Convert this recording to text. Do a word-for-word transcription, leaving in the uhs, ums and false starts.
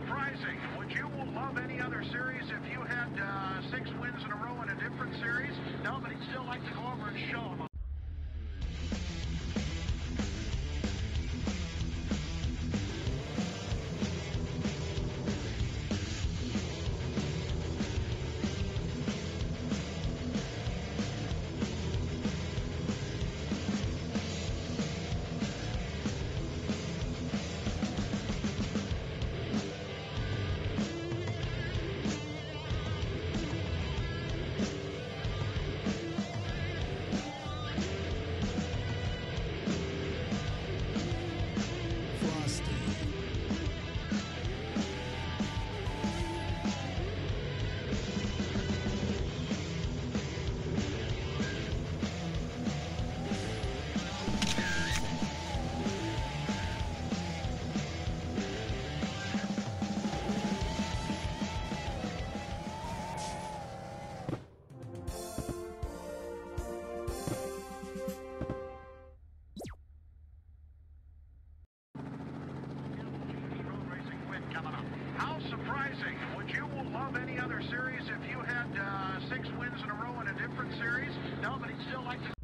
surprising. Would you love any other series if you had uh, six wins in a row in a different series? No, but he'd still like to go over and show them. How surprising. Would you love any other series if you had uh, six wins in a row in a different series? No, but he'd still like to